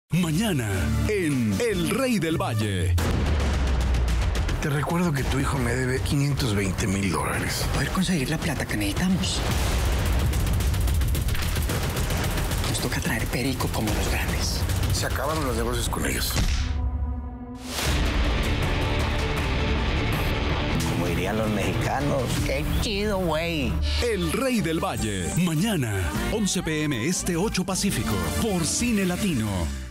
Mañana, en El Rey del Valle. Te recuerdo que tu hijo me debe $520,000. Poder conseguir la plata que necesitamos. Nos toca traer perico como los grandes. Se acabaron los negocios con ellos. Como dirían los mexicanos, ¡qué chido, güey! El Rey del Valle. Mañana, 11 p.m. Este, 8 Pacífico. Por Cine Latino.